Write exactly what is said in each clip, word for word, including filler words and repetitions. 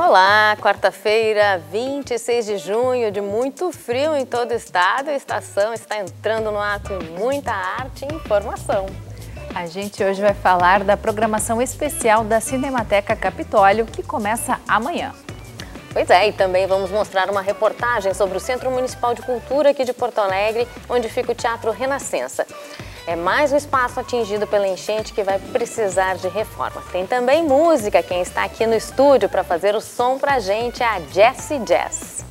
Olá, quarta-feira, vinte e seis de junho, de muito frio em todo o estado. A estação está entrando no ar com muita arte e informação. A gente hoje vai falar da programação especial da Cinemateca Capitólio, que começa amanhã. Pois é, e também vamos mostrar uma reportagem sobre o Centro Municipal de Cultura aqui de Porto Alegre, onde fica o Teatro Renascença. É mais um espaço atingido pela enchente que vai precisar de reforma. Tem também música. Quem está aqui no estúdio para fazer o som para a gente é a Jessie Jazz.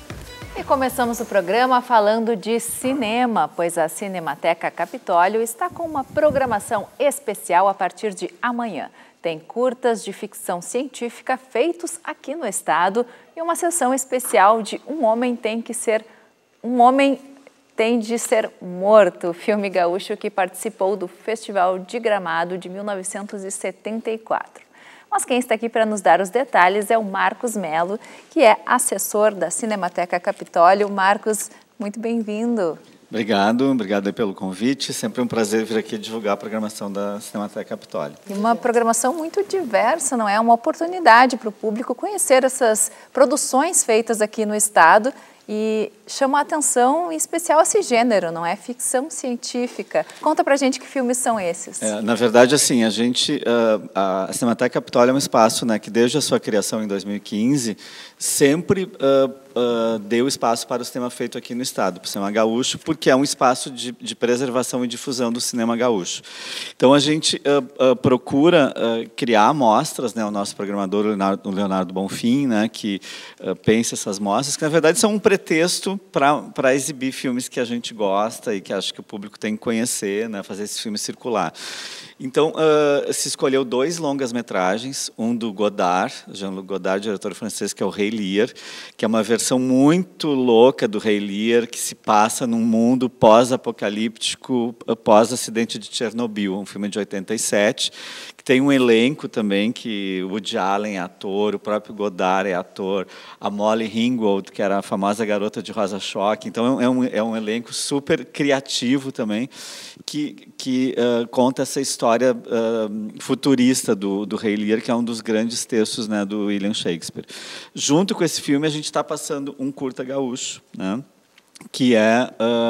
E começamos o programa falando de cinema, pois a Cinemateca Capitólio está com uma programação especial a partir de amanhã. Tem curtas de ficção científica feitos aqui no estado e uma sessão especial de Um Homem Tem que Ser... Um Homem Tem de Ser Morto, filme gaúcho que participou do Festival de Gramado de mil novecentos e setenta e quatro. Mas quem está aqui para nos dar os detalhes é o Marcos Melo, que é assessor da Cinemateca Capitólio. Marcos, muito bem-vindo. Obrigado, obrigado pelo convite. Sempre um prazer vir aqui divulgar a programação da Cinemateca Capitólio. E uma programação muito diversa, não é? Uma oportunidade para o público conhecer essas produções feitas aqui no estado. E chama a atenção em especial esse gênero, não é? Ficção científica. Conta pra gente que filmes são esses. É, na verdade, assim, a gente, uh, a Cinemateca Capitólio é um espaço, né, que desde a sua criação em dois mil e quinze, sempre uh, uh, deu espaço para o cinema feito aqui no estado, para o cinema gaúcho, porque é um espaço de, de preservação e difusão do cinema gaúcho. Então, a gente uh, uh, procura uh, criar amostras, né, o nosso programador, o Leonardo, o Leonardo Bonfim, né, que uh, pensa essas mostras, que na verdade são um pretexto para exibir filmes que a gente gosta e que acho que o público tem que conhecer, né, fazer esse filme circular. Então, uh, se escolheu dois longas-metragens, um do Godard, Jean-Luc Godard, diretor francês, que é o Rei Lear, que é uma versão muito louca do Rei Lear, que se passa num mundo pós-apocalíptico, pós-acidente de Chernobyl, um filme de oitenta e sete, que tem um elenco também, que o Woody Allen é ator, o próprio Godard é ator, a Molly Ringwald, que era a famosa garota de Rosa Choque. Então, é um, é um elenco super criativo também, que, que uh, conta essa história uh, futurista do, do Rei Lear, que é um dos grandes textos, né, do William Shakespeare. Junto com esse filme, a gente está passando um curta gaúcho, né, que é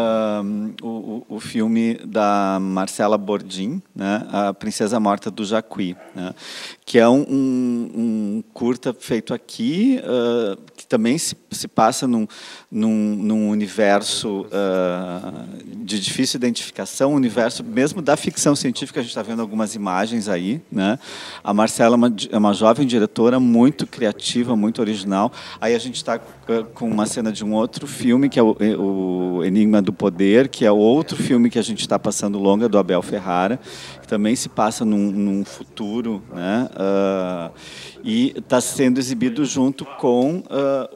uh, o, o filme da Marcela Bordim, né, A Princesa Morta do Jacuí, né, que é um, um, um curta feito aqui, uh, que também se, se passa num, num, num universo uh, de difícil identificação, um universo mesmo da ficção científica. A gente está vendo algumas imagens aí, né? A Marcela é uma, é uma jovem diretora muito criativa, muito original. Aí a gente está uh, com uma cena de um outro filme, que é o, o Enigma do Poder, que é outro filme que a gente está passando longa, do Abel Ferrara, que também se passa num, num futuro, né? Uh, e está sendo exibido junto com uh,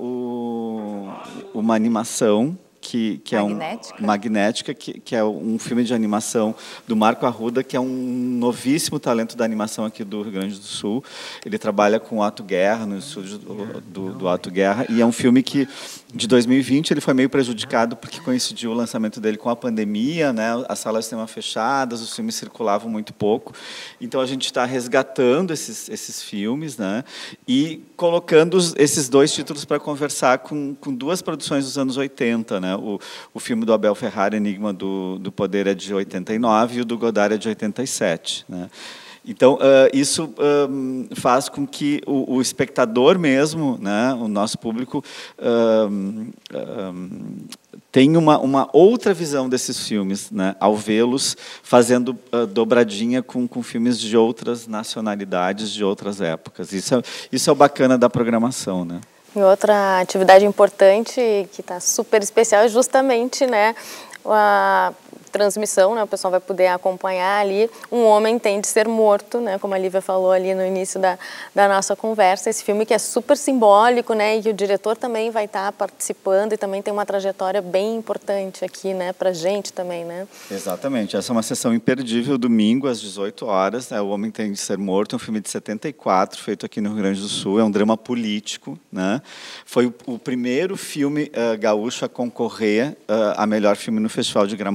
o, uma animação que, que é um Magnética, Magnética que, que é um filme de animação do Marco Arruda, que é um novíssimo talento da animação aqui do Rio Grande do Sul. Ele trabalha com o Otto Guerra, no estúdio do, do, do Otto Guerra, e é um filme que, de dois mil e vinte, ele foi meio prejudicado porque coincidiu o lançamento dele com a pandemia, né? As salas de cinema fechadas, os filmes circulavam muito pouco. Então, a gente está resgatando esses, esses filmes, né? E colocando os, esses dois títulos para conversar com, com duas produções dos anos oitenta, né? O, o filme do Abel Ferrara, Enigma do, do Poder, é de oitenta e nove, e o do Godard é de oitenta e sete, né? Então, uh, isso um, faz com que o, o espectador mesmo, né, o nosso público, um, um, tenha uma, uma outra visão desses filmes, né, ao vê-los fazendo uh, dobradinha com, com filmes de outras nacionalidades, de outras épocas. Isso é, isso é o bacana da programação, né? E outra atividade importante que está super especial é justamente, né, a transmissão, né, o pessoal vai poder acompanhar ali Um Homem Tem de Ser Morto, né, como a Lívia falou ali no início da, da nossa conversa, esse filme que é super simbólico, né, e que o diretor também vai estar participando e também tem uma trajetória bem importante aqui, né, pra gente também, né? Exatamente, essa é uma sessão imperdível, domingo às dezoito horas, né, O Homem Tem de Ser Morto, um filme de setenta e quatro, feito aqui no Rio Grande do Sul, é um drama político, né, foi o, o primeiro filme uh, gaúcho a concorrer uh, a melhor filme no Festival de Gramado, em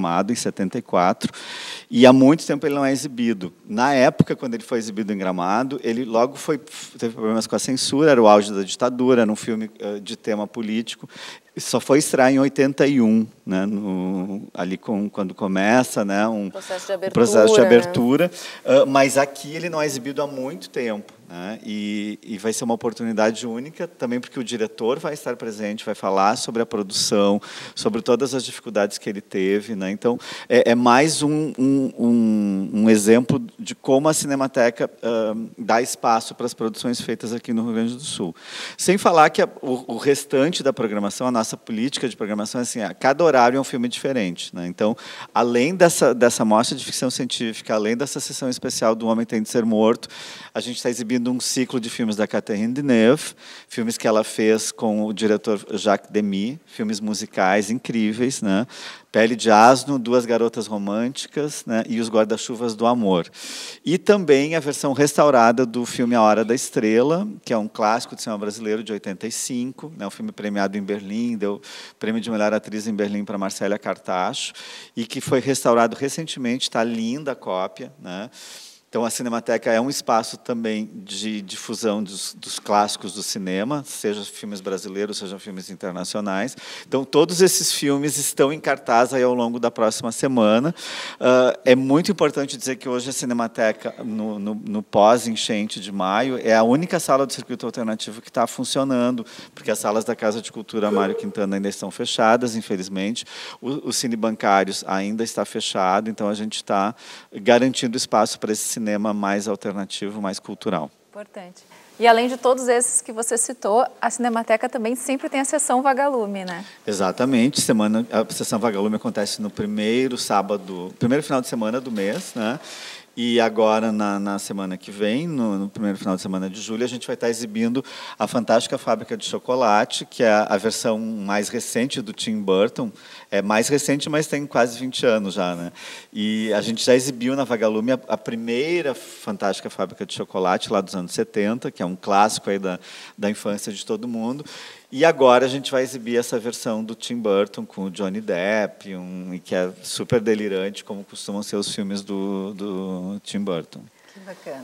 setenta e quatro, e há muito tempo ele não é exibido. Na época, quando ele foi exibido em Gramado, ele logo foi, teve problemas com a censura, era o auge da ditadura, era um filme uh, de tema político. Só foi estrear em oitenta e um, né, no, ali com, quando começa, né, um processo de abertura, processo de abertura, né? uh, mas aqui ele não é exibido há muito tempo, né, e, e vai ser uma oportunidade única também porque o diretor vai estar presente, vai falar sobre a produção, sobre todas as dificuldades que ele teve, né, então é, é mais um, um, um, um exemplo de como a Cinemateca uh, dá espaço para as produções feitas aqui no Rio Grande do Sul. Sem falar que a, o, o restante da programação, a nossa política de programação é assim, a cada horário é um filme diferente, né? Então, além dessa, dessa mostra de ficção científica, além dessa sessão especial do Homem Tem de Ser Morto, a gente está exibindo um ciclo de filmes da Catherine Deneuve, filmes que ela fez com o diretor Jacques Demy, filmes musicais incríveis, né? Pele de Asno, Duas Garotas Românticas, né, e Os Guarda-Chuvas do Amor. E também a versão restaurada do filme A Hora da Estrela, que é um clássico de cinema brasileiro de oitenta e cinco, né, um filme premiado em Berlim, deu prêmio de melhor atriz em Berlim para Marcélia Cartacho, e que foi restaurado recentemente, está linda a cópia, né? Então, a Cinemateca é um espaço também de difusão dos, dos clássicos do cinema, seja filmes brasileiros, seja filmes internacionais. Então, todos esses filmes estão em cartaz aí ao longo da próxima semana. Uh, é muito importante dizer que hoje a Cinemateca, no, no, no pós-enchente de maio, é a única sala do circuito alternativo que está funcionando, porque as salas da Casa de Cultura Mário Quintana ainda estão fechadas, infelizmente. O, o Cine Bancários ainda está fechado, então a gente está garantindo espaço para esse cinema mais alternativo, mais cultural. Importante. E além de todos esses que você citou, a Cinemateca também sempre tem a sessão Vagalume, né? Exatamente. Semana, a sessão Vagalume acontece no primeiro sábado, primeiro final de semana do mês, né? E agora, na, na semana que vem, no, no primeiro final de semana de julho, a gente vai estar exibindo A Fantástica Fábrica de Chocolate, que é a, a versão mais recente do Tim Burton. É mais recente, mas tem quase vinte anos já, né? E a gente já exibiu na Vagalume a, a primeira Fantástica Fábrica de Chocolate, lá dos anos setenta, que é um clássico aí da, da infância de todo mundo. E agora a gente vai exibir essa versão do Tim Burton com o Johnny Depp, um, e que é super delirante, como costumam ser os filmes do, do Tim Burton. Que bacana.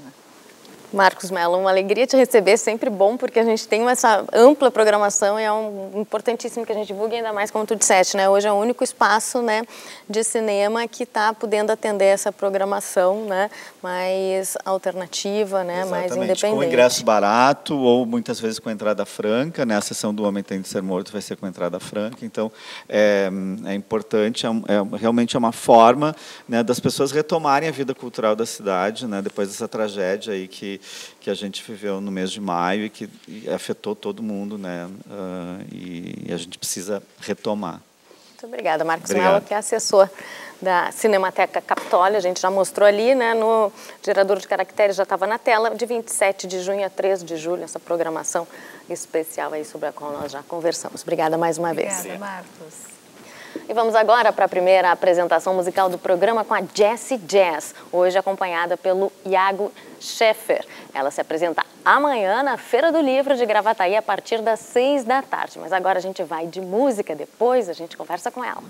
Marcos Mello, uma alegria te receber, sempre bom, porque a gente tem essa ampla programação e é um, importantíssimo que a gente divulgue, ainda mais como tu disseste, né? Hoje é o único espaço, né, de cinema que está podendo atender essa programação, né, mais alternativa, né, mais independente. Com ingresso barato ou muitas vezes com entrada franca, né? A sessão do Homem Tem de Ser Morto vai ser com entrada franca, então é, é importante, é, é, realmente é uma forma, né, das pessoas retomarem a vida cultural da cidade, né, depois dessa tragédia aí que que a gente viveu no mês de maio e que afetou todo mundo, né? Uh, e a gente precisa retomar. Muito obrigada, Marcos Obrigado. Mello, que é assessor da Cinemateca Capitólio. A gente já mostrou ali, né, no gerador de caracteres, já estava na tela, de vinte e sete de junho a três de julho, essa programação especial aí sobre a qual nós já conversamos. Obrigada mais uma Obrigada, vez. Obrigada, Marcos. E vamos agora para a primeira apresentação musical do programa com a Jessie Jazz, hoje acompanhada pelo Iago Scheffer. Ela se apresenta amanhã na Feira do Livro de Gravataí a partir das seis da tarde. Mas agora a gente vai de música, depois a gente conversa com ela.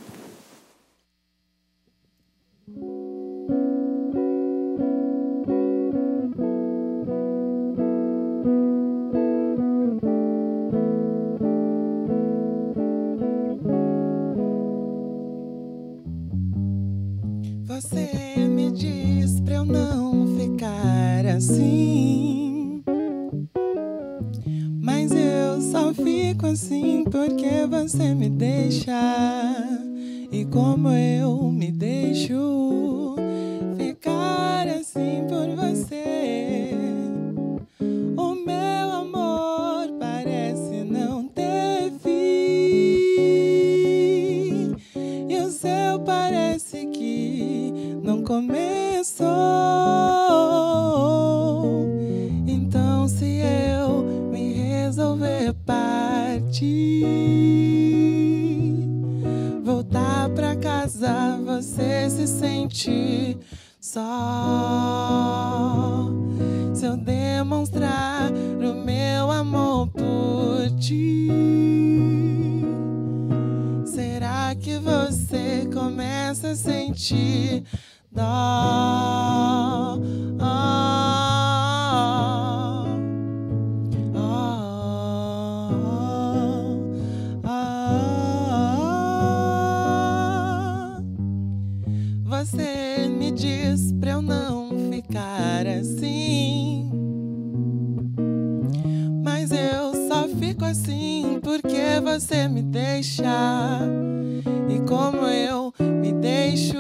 Você me diz pra eu não ficar assim, mas eu só fico assim porque você me deixa. E como eu me deixo ficar assim por você, o meu amor parece não ter fim, e o seu parece que não começou. Então, se eu me resolver partir, voltar pra casa, você se sente só. Se eu demonstrar o meu amor por ti, será será que você começa a sentir dó? Você me diz pra eu não ficar assim, mas eu só fico assim porque você me deixa. E como eu me deixo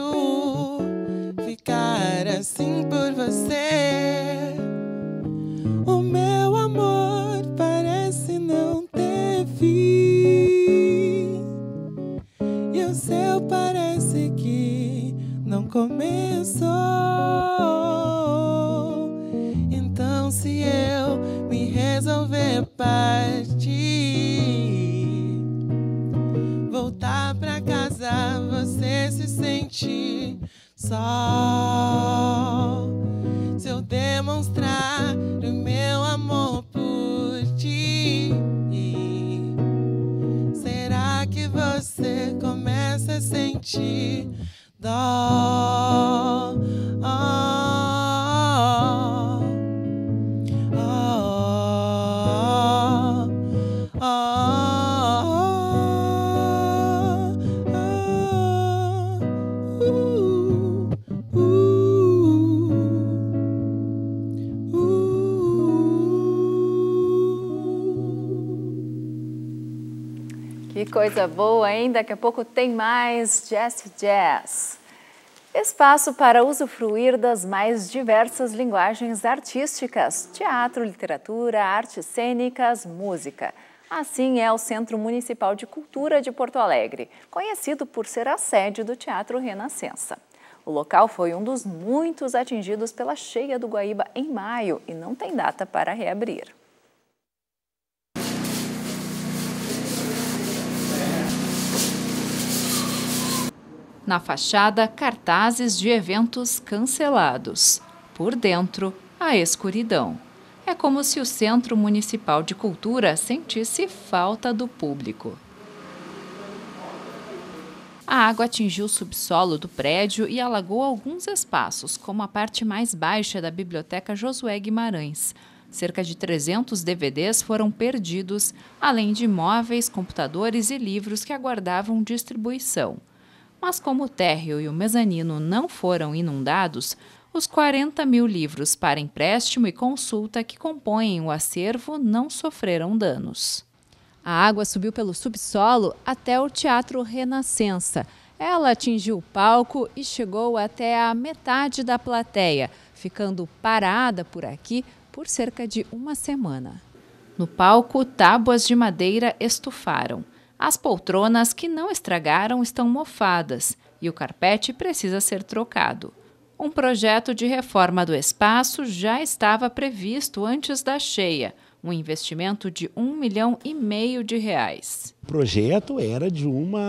ficar assim por você, o meu amor parece não ter fim, e o seu parece que não começou. Então se eu me resolver partir, voltar pra casa, você se sente só. Se eu demonstrar o meu amor por ti, será que você começa a sentir dó? Oh, oh, oh, oh, uh, uh, uh. Que coisa boa, hein? Daqui a pouco tem mais Jazz Jazz. Espaço para usufruir das mais diversas linguagens artísticas: teatro, literatura, artes cênicas, música. Assim é o Centro Municipal de Cultura de Porto Alegre, conhecido por ser a sede do Teatro Renascença. O local foi um dos muitos atingidos pela cheia do Guaíba em maio e não tem data para reabrir. Na fachada, cartazes de eventos cancelados. Por dentro, a escuridão. É como se o Centro Municipal de Cultura sentisse falta do público. A água atingiu o subsolo do prédio e alagou alguns espaços, como a parte mais baixa da Biblioteca Josué Guimarães. Cerca de trezentos D V Ds foram perdidos, além de móveis, computadores e livros que aguardavam distribuição. Mas como o térreo e o mezanino não foram inundados, os quarenta mil livros para empréstimo e consulta que compõem o acervo não sofreram danos. A água subiu pelo subsolo até o Teatro Renascença. Ela atingiu o palco e chegou até a metade da plateia, ficando parada por aqui por cerca de uma semana. No palco, tábuas de madeira estufaram. As poltronas que não estragaram estão mofadas e o carpete precisa ser trocado. Um projeto de reforma do espaço já estava previsto antes da cheia, um investimento de um milhão e meio de reais. O projeto era de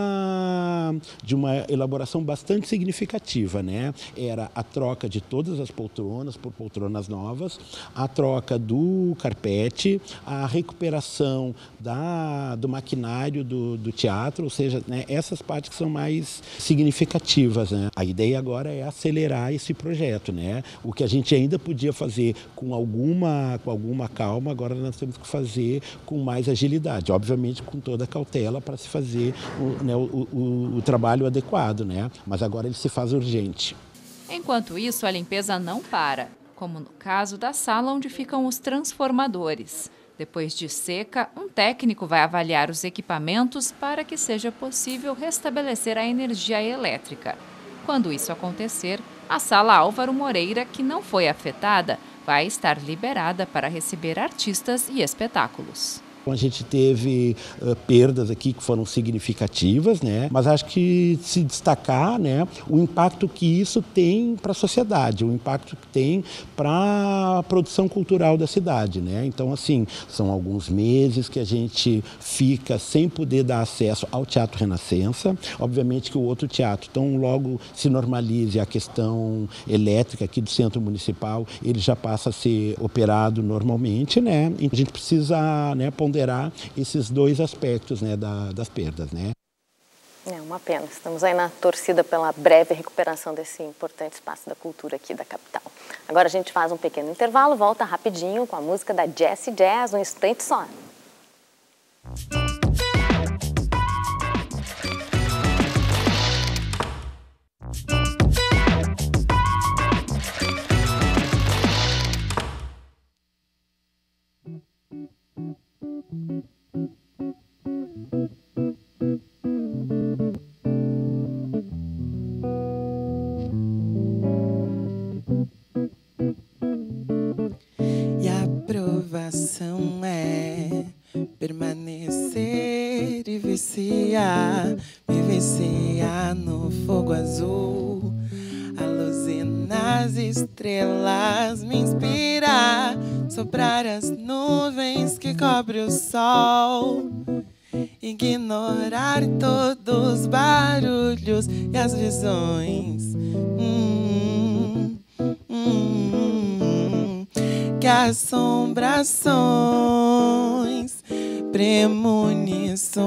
uma, de uma elaboração bastante significativa, né? Era a troca de todas as poltronas por poltronas novas, a troca do carpete, a recuperação da, do maquinário do, do teatro, ou seja, né, essas partes que são mais significativas, né? A ideia agora é acelerar esse projeto, né? O que a gente ainda podia fazer com alguma, com alguma calma, agora nós temos que fazer com mais agilidade, obviamente com toda a cautela para se fazer o, né, o, o, o trabalho adequado, né? Mas agora ele se faz urgente. Enquanto isso, a limpeza não para, como no caso da sala onde ficam os transformadores. Depois de seca, um técnico vai avaliar os equipamentos para que seja possível restabelecer a energia elétrica. Quando isso acontecer, a sala Álvaro Moreira, que não foi afetada, vai estar liberada para receber artistas e espetáculos. A gente teve uh, perdas aqui que foram significativas, né? Mas acho que se destacar, né, o impacto que isso tem para a sociedade, o impacto que tem para a produção cultural da cidade, né? Então, assim, são alguns meses que a gente fica sem poder dar acesso ao Teatro Renascença. Obviamente que o outro teatro, tão logo se normalize a questão elétrica aqui do Centro Municipal, ele já passa a ser operado normalmente, né? E a gente precisa, né, ponderar esses dois aspectos, né, da, das perdas, né? É uma pena. Estamos aí na torcida pela breve recuperação desse importante espaço da cultura aqui da capital. Agora a gente faz um pequeno intervalo, volta rapidinho com a música da Jessie Jazz, um instante só. E a aprovação é permanecer e viciar, me viciar no fogo azul, a luz e nas estrelas me inspirar, soprar as nuvens que cobre o sol, ignorar todos os barulhos e as visões. Hum, hum, que assombrações, premonições,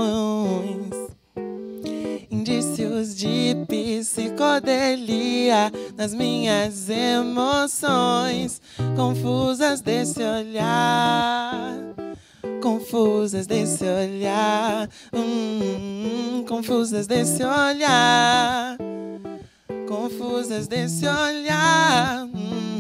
indícios de psicodelia nas minhas emoções, confusas desse olhar, confusas desse olhar, hum, confusas desse olhar, confusas desse olhar. Hum.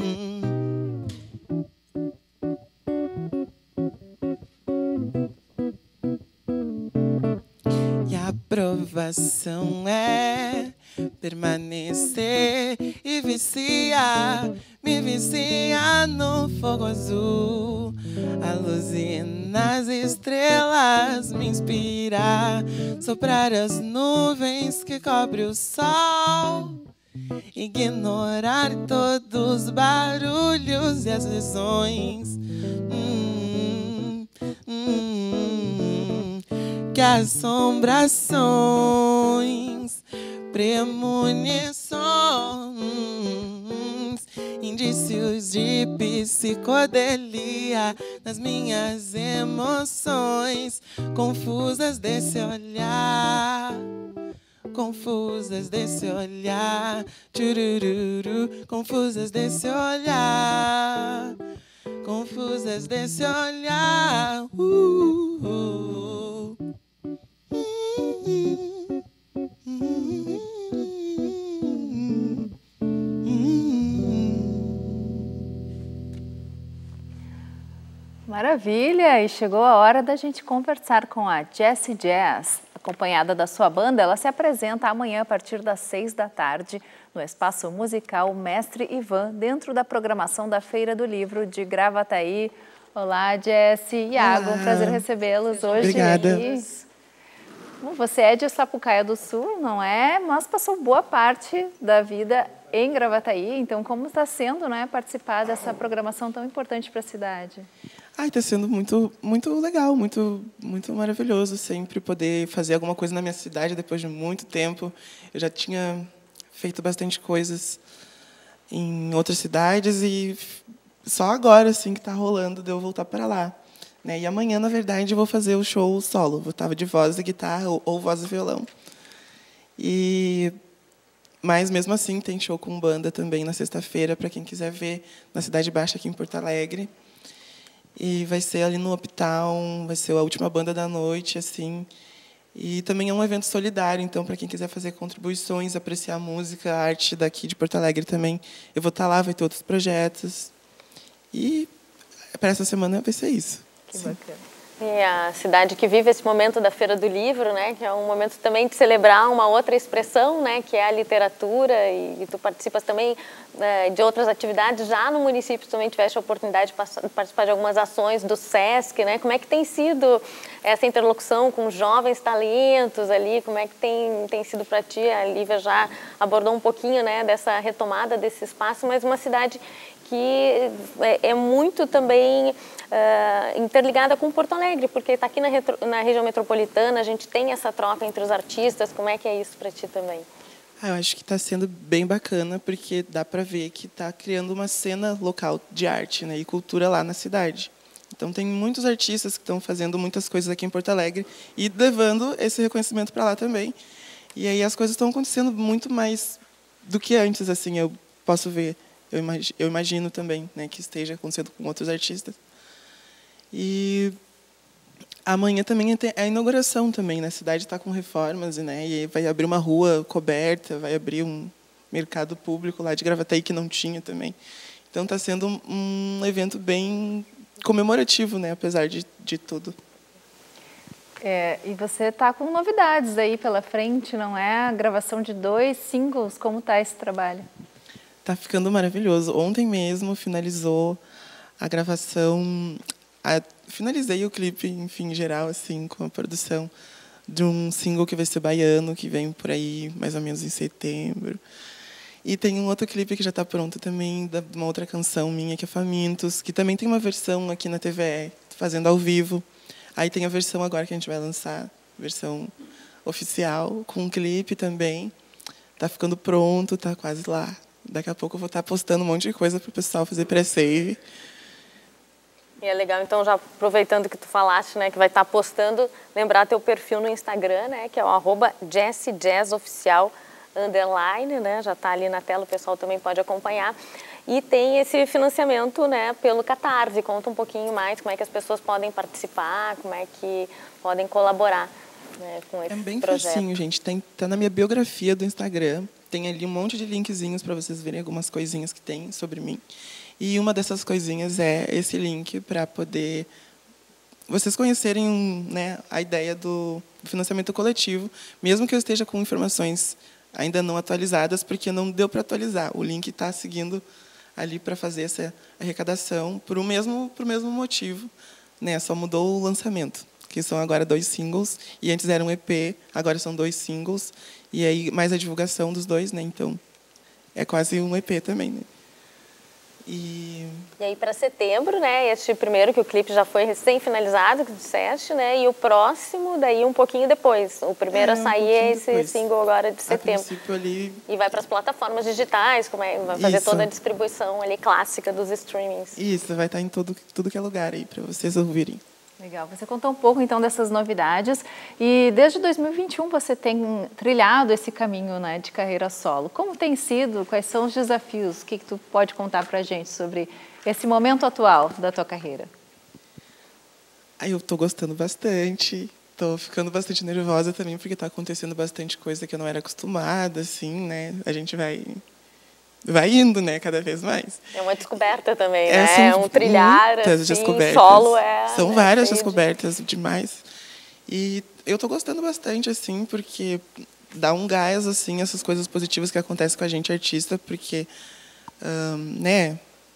E a aprovação é permanecer e viciar, me viciar no fogo azul, a luz e nas estrelas me inspirar, soprar as nuvens que cobre o sol, ignorar todos os barulhos e as visões. Hum, hum, que assombrações, premonições, indícios de psicodelia nas minhas emoções, confusas desse olhar, confusas desse olhar, tchurururu, confusas desse olhar, confusas desse olhar. Uh, uh, uh, uh, Maravilha! E chegou a hora da gente conversar com a Jessie Jazz. Acompanhada da sua banda, ela se apresenta amanhã a partir das seis da tarde no Espaço Musical Mestre Ivan, dentro da programação da Feira do Livro de Gravataí. Olá, Jessie, Iago, um prazer recebê-los hoje. Obrigada. Aqui. Bom, você é de Sapucaia do Sul, não é? Mas passou boa parte da vida em Gravataí. Então, como está sendo, né, participar dessa programação tão importante para a cidade? Ai, está sendo muito, muito legal, muito, muito maravilhoso sempre poder fazer alguma coisa na minha cidade depois de muito tempo. Eu já tinha feito bastante coisas em outras cidades e só agora assim que está rolando de eu voltar para lá. Né? E amanhã, na verdade, eu vou fazer o show solo. Eu estava de voz e guitarra ou, ou voz e violão. E mas mesmo assim tem show com banda também na sexta-feira para quem quiser ver na Cidade Baixa aqui em Porto Alegre. E vai ser ali no Uptown, vai ser a última banda da noite, assim. E também é um evento solidário, então, para quem quiser fazer contribuições, apreciar a música, a arte daqui de Porto Alegre também, eu vou estar lá, vai ter outros projetos. E para essa semana vai ser isso. Que bacana. E a cidade que vive esse momento da Feira do Livro, né, que é um momento também de celebrar uma outra expressão, né, que é a literatura, e, e tu participas também né, de outras atividades. Já no município tu também tiveste a oportunidade de participar de algumas ações do SESC, né? Como é que tem sido essa interlocução com jovens talentos ali? Como é que tem, tem sido para ti? A Lívia já abordou um pouquinho, né, dessa retomada desse espaço, mas uma cidade que é muito também uh, interligada com Porto Alegre, porque está aqui na, retro, na região metropolitana, a gente tem essa troca entre os artistas. Como é que é isso para ti também? Ah, eu acho que está sendo bem bacana, porque dá para ver que está criando uma cena local de arte, né, e cultura lá na cidade. Então, tem muitos artistas que estão fazendo muitas coisas aqui em Porto Alegre e levando esse reconhecimento para lá também. E aí as coisas estão acontecendo muito mais do que antes, assim, eu posso ver. Eu imagino, eu imagino também, né, que esteja acontecendo com outros artistas. E amanhã também é a inauguração também, né? A cidade está com reformas, né? E vai abrir uma rua coberta, vai abrir um mercado público lá de Gravataí que não tinha também. Então está sendo um, um evento bem comemorativo, né? Apesar de, de tudo. É, e você está com novidades aí pela frente, não é? A gravação de dois singles, como está esse trabalho? Está ficando maravilhoso. Ontem mesmo finalizou a gravação, a, finalizei o clipe, enfim, em geral, assim, com a produção de um single que vai ser baiano, que vem por aí mais ou menos em setembro. E tem um outro clipe que já está pronto também, de uma outra canção minha, que é Famintos, que também tem uma versão aqui na T V E, fazendo ao vivo. Aí tem a versão agora que a gente vai lançar, versão oficial, com um clipe também. Está ficando pronto, está quase lá. Daqui a pouco eu vou estar postando um monte de coisa para o pessoal fazer pré-save. E é legal, então, já aproveitando que tu falaste, né, que vai estar postando, lembrar teu perfil no Instagram, né, que é o arroba jessijazzoficial, underline, né, já está ali na tela, o pessoal também pode acompanhar. E tem esse financiamento, né, pelo Catarse. Conta um pouquinho mais como é que as pessoas podem participar, como é que podem colaborar, né, com esse projeto. É bem facinho, gente. Tem, tá na minha biografia do Instagram. Tem ali um monte de linkzinhos para vocês verem algumas coisinhas que tem sobre mim. E uma dessas coisinhas é esse link para poder vocês conhecerem, né, a ideia do financiamento coletivo, mesmo que eu esteja com informações ainda não atualizadas, porque não deu para atualizar. O link está seguindo ali para fazer essa arrecadação por o mesmo, por o mesmo motivo, né? Só mudou o lançamento, que são agora dois singles, e antes era um E P, agora são dois singles, e aí mais a divulgação dos dois, né? Então, é quase um E P também, né? E... e aí para setembro, né, este primeiro que o clipe já foi recém-finalizado, que tu disseste, né, e o próximo daí um pouquinho depois. O primeiro é, a sair um é esse depois. single agora de setembro. A princípio ali... E vai para as plataformas digitais, como é, vai fazer Isso. toda a distribuição ali clássica dos streamings. Isso, vai estar em todo, tudo que é lugar aí para vocês ouvirem. Legal. Você contou um pouco, então, dessas novidades. E desde dois mil e vinte e um você tem trilhado esse caminho, né, de carreira solo. Como tem sido? Quais são os desafios? O que, que tu pode contar para a gente sobre esse momento atual da tua carreira? Aí eu estou gostando bastante. Estou ficando bastante nervosa também, porque está acontecendo bastante coisa que eu não era acostumada, assim, né? A gente vai... vai indo, né, cada vez mais. É uma descoberta também, é, né? É um trilhar, muitas assim, descobertas. solo é... São né, várias cheio descobertas de... demais. E eu tô gostando bastante, assim, porque dá um gás, assim, essas coisas positivas que acontecem com a gente, artista, porque, hum, né,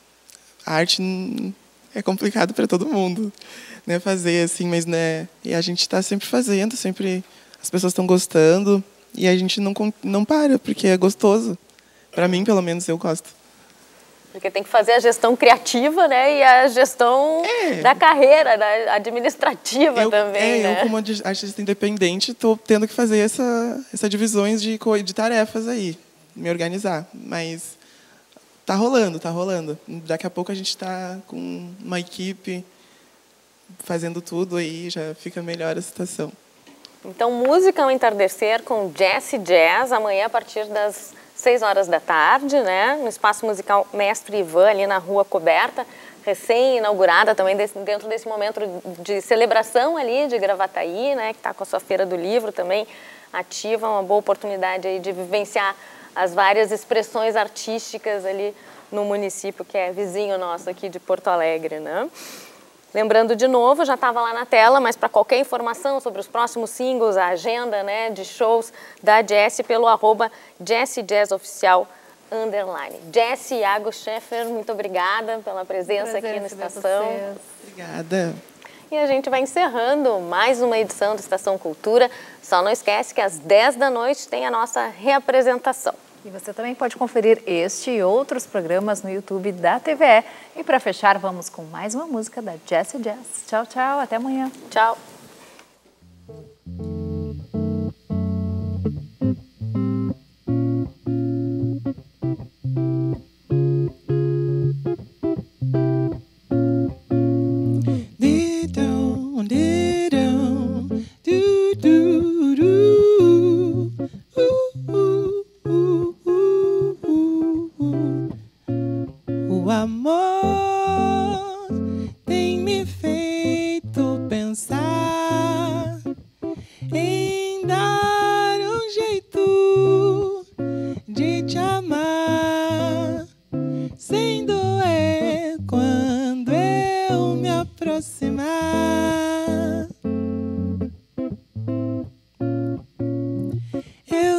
a arte é complicado para todo mundo, né, fazer, assim, mas, né, e a gente está sempre fazendo, sempre as pessoas estão gostando, e a gente não, não para, porque é gostoso. Para mim, pelo menos, eu gosto. Porque tem que fazer a gestão criativa, né? E a gestão é. da carreira, da administrativa eu, também, é, né? Eu, como artista independente, estou tendo que fazer essa, essa divisões de, de tarefas aí, me organizar. Mas tá rolando, tá rolando. Daqui a pouco a gente está com uma equipe fazendo tudo aí, já fica melhor a situação. Então, música ao entardecer com Jessie Jazz, amanhã a partir das seis horas da tarde, né? No Espaço Musical Mestre Ivan, ali na Rua Coberta, recém-inaugurada também desse, dentro desse momento de celebração ali de Gravataí, né? Que está com a sua Feira do Livro também ativa, uma boa oportunidade aí de vivenciar as várias expressões artísticas ali no município, que é vizinho nosso aqui de Porto Alegre, né? Lembrando de novo, já estava lá na tela, mas para qualquer informação sobre os próximos singles, a agenda, né, de shows da Jessie, pelo arroba jessijazzoficial underline. Jessie Iago Scheffer, muito obrigada pela presença Prazer aqui no receber Estação. vocês. Obrigada. E a gente vai encerrando mais uma edição do Estação Cultura. Só não esquece que às dez da noite tem a nossa reapresentação. E você também pode conferir este e outros programas no YouTube da T V E. E para fechar, vamos com mais uma música da Jessie Jazz. Tchau, tchau. Até amanhã. Tchau.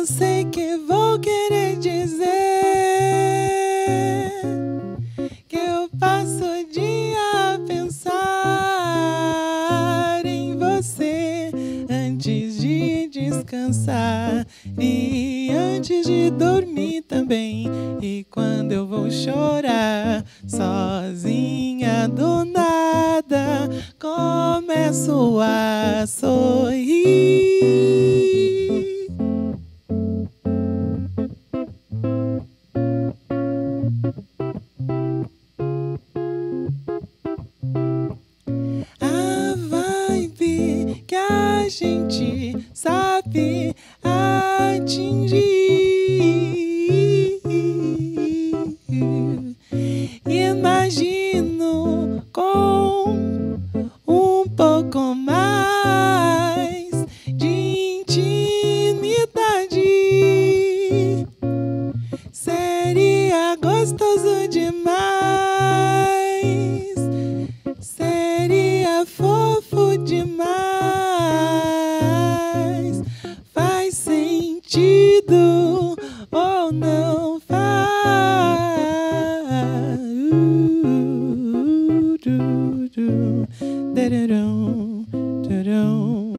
eu sei que vou querer dizer que eu passo o dia a pensar em você antes de descansar e antes de dormir também. E quando eu vou chorar sozinha do nada, começo a sorrir. A vibe que a gente sabe atingir. Imagino com um pouco mais de intimidade. Seria gostoso demais. Seria fofo demais. Faz sentido.